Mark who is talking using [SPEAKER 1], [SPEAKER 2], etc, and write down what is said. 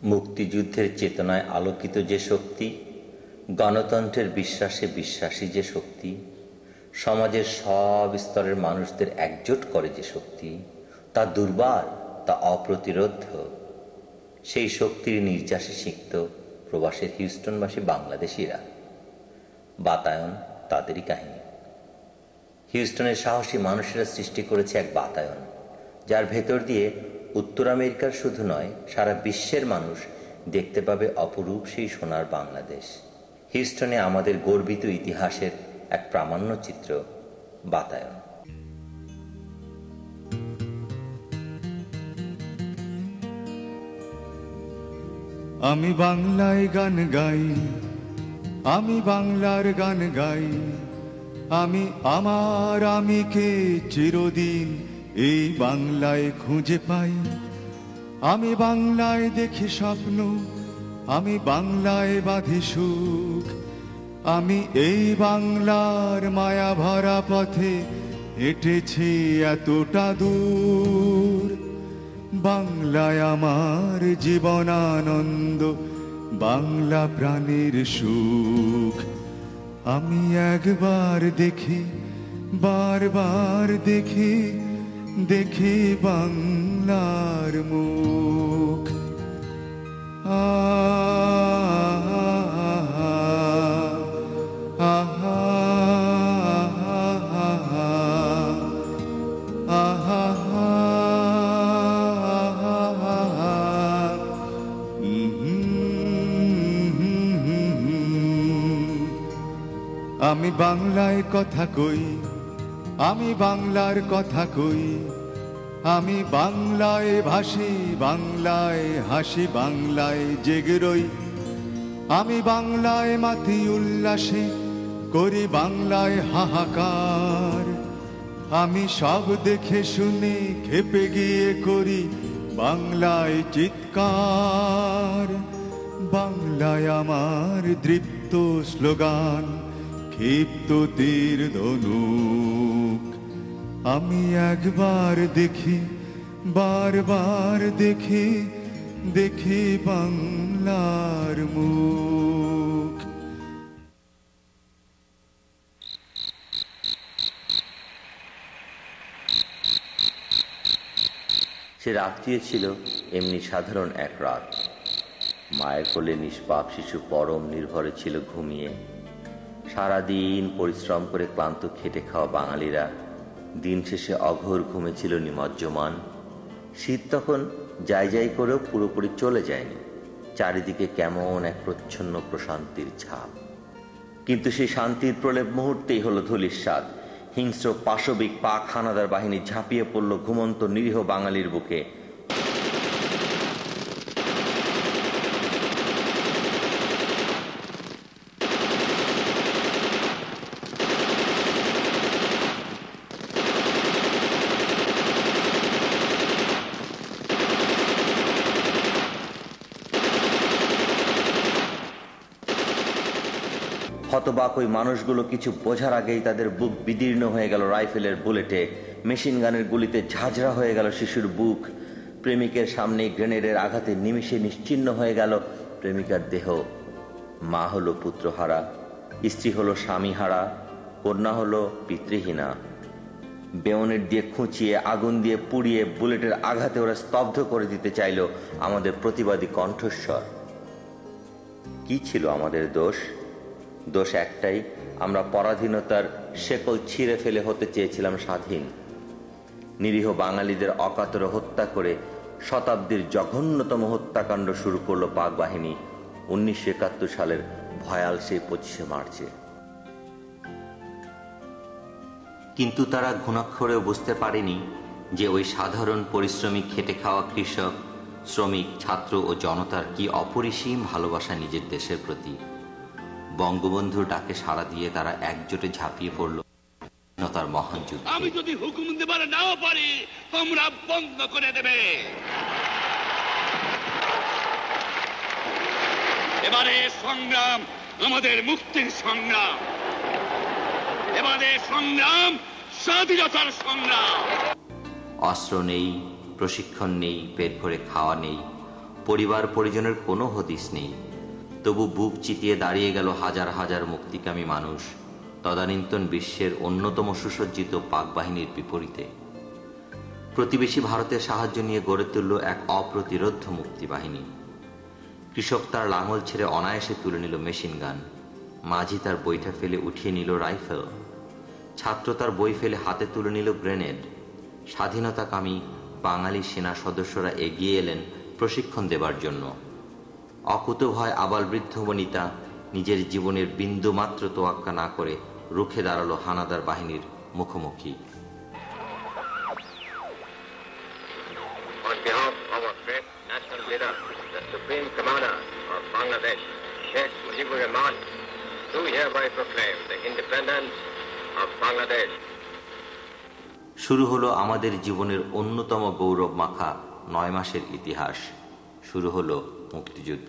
[SPEAKER 1] মুক্তিযুদ্ধের চেতনায় আলোকিত যে শক্তি, গণতন্ত্রের বিশ্বাসে বিশ্বাসী যে শক্তি, সমাজের সব স্তরের মানুষদের একজোট করে যে শক্তি, তা দুর্বার, তা অপ্রতিরোধ্য। সেই শক্তির নির্যাসে সিক্ত প্রবাসের হিউস্টনবাসী বাংলাদেশিরা। বাতায়ন তাদেরই কাহিনী। হিউস্টনের সাহসী মানুষেরা সৃষ্টি করেছে এক বাতায়ন, যার ভেতর দিয়ে উত্তর আমেরিকার শুধু নয়, সারা বিশ্বের মানুষ দেখতে পাবে অপরূপ সেই সোনার বাংলাদেশ। হিউস্টনে আমাদের গর্বিত ইতিহাসের এক প্রামাণ্য চিত্র, বাতায়ন।
[SPEAKER 2] আমি বাংলায় গান গাই, আমি বাংলার গান গাই, আমি আমার আমিকে চিরদিন এই বাংলায় খুঁজে পাই। আমি বাংলায় দেখি স্বপ্ন, আমি বাংলায় বাঁধি সুখ, আমি এই বাংলার মায়া ভরা পথে হেঁটেছি এতটা দূর। বাংলায় আমার জীবনানন্দ, বাংলা প্রাণের সুখ। আমি একবার দেখি, বারবার দেখি, দেখি বাংলার মুখ। আমি বাংলায় কথা কই, আমি বাংলার কথা কই, আমি বাংলায় ভাসি, বাংলায় হাসি, বাংলায় জেগে রই। আমি বাংলায় মাতি উল্লাসে, করি বাংলায় হাহাকার। আমি সব দেখে শুনে খেপে গিয়ে করি বাংলায় চিৎকার। বাংলায় আমার দৃপ্ত স্লোগান, ক্ষিপ্ত তীর ধনুক। আমি একবার দেখি, বারবার দেখি, দেখি বাংলার মুখ।
[SPEAKER 1] সে রাত্রিও ছিল এমনি সাধারণ এক রাত। মায়ের কোলে নিষ্পাপ শিশু পরম নির্ভরে ছিল ঘুমিয়ে। সারাদিন পরিশ্রম করে ক্লান্ত খেটে খাওয়া বাঙালিরা দিন শেষে অঘোর ঘুমে ছিল নিমজ্জমান। শীত তখন যাই যাই করেও পুরোপুরি চলে যায়নি। চারিদিকে কেমন এক প্রচ্ছন্ন প্রশান্তির ছাপ। কিন্তু সেই শান্তির প্রলেপ মুহূর্তেই হলো ধূলিসাৎ। হিংস্র পাশবিক পাক হানাদার বাহিনী ঝাঁপিয়ে পড়ল ঘুমন্ত নিরীহ বাঙালির বুকে। হতবাক ওই মানুষগুলো কিছু বোঝার আগেই তাদের বুক বিদীর্ণ হয়ে গেল রাইফেলের বুলেটে, মেশিন গানের গুলিতে ঝাঁঝরা হয়ে গেল শিশুর বুক। প্রেমিকের সামনে গ্রেনেডের আঘাতে নিমিষে নিশ্চিহ্ন হয়ে গেল প্রেমিকার দেহ। মা হলো পুত্রহারা, স্ত্রী হলো স্বামীহারা, কন্যা হলো পিতৃহীনা। বেয়নেট দিয়ে খুঁচিয়ে, আগুন দিয়ে পুড়িয়ে, বুলেটের আঘাতে ওরা স্তব্ধ করে দিতে চাইল আমাদের প্রতিবাদী কণ্ঠস্বর। কি ছিল আমাদের দোষ? দোষ একটাই, আমরা পরাধীনতার শেকল ছিঁড়ে ফেলে হতে চেয়েছিলাম স্বাধীন। নিরীহ বাঙালিদের অকাতরে হত্যা করে শতাব্দীর জঘন্যতম হত্যাকাণ্ড শুরু করলো পাক বাহিনী 1971 সালের ভয়াল সেই 25শে মার্চে। কিন্তু তারা ঘুণাক্ষরেও বুঝতে পারেনি যে ওই সাধারণ পরিশ্রমী খেটে খাওয়া কৃষক, শ্রমিক, ছাত্র ও জনতার কি অপরিসীম ভালোবাসা নিজের দেশের প্রতি। বঙ্গবন্ধুর ডাকে সাড়া দিয়ে তারা একজোটে ঝাঁপিয়ে পড়ল স্বাধীনতার মহান যুদ্ধে। আমি যদি হুকুম দেবার নাও পারি, তোমরা বন্ধ করে দেবে। এবারে সংগ্রাম আমাদের মুক্তির সংগ্রাম, এবারে সংগ্রাম স্বাধীনতার সংগ্রাম। অস্ত্র নেই, প্রশিক্ষণ নেই, পেট ভরে খাওয়া নেই, পরিবার পরিজনের কোনো হদিস নেই। তবু বুক চিতিয়ে দাঁড়িয়ে গেল হাজার হাজার মুক্তিকামী মানুষ তদানীন্তন বিশ্বের অন্যতম সুসজ্জিত পাক বাহিনীর বিপরীতে। প্রতিবেশী ভারতের সাহায্য নিয়ে গড়ে তুলল এক অপ্রতিরোধ্য মুক্তি বাহিনী। কৃষক তার লাঙল ছেড়ে অনায়াসে তুলে নিল মেশিন গান, মাঝি তার বইটা ফেলে উঠিয়ে নিল রাইফেল, ছাত্র তার বই ফেলে হাতে তুলে নিল গ্রেনেড। স্বাধীনতাকামী বাঙালি সেনা সদস্যরা এগিয়ে এলেন প্রশিক্ষণ দেবার জন্য। অকুতভয় আবাল বৃদ্ধ বনিতা নিজের জীবনের বিন্দু মাত্র তোয়াক্কা না করে রুখে দাঁড়ালো হানাদার বাহিনীর মুখোমুখি।
[SPEAKER 3] On behalf of our great national leader, the Supreme Commander of Bangladesh, Sheikh Mujibur Rahman, do hereby proclaim the independence of Bangladesh.
[SPEAKER 1] শুরু হলো আমাদের জীবনের অন্যতম গৌরব মাখা 9 মাসের ইতিহাস। শুরু হলো মুক্তিযুদ্ধ।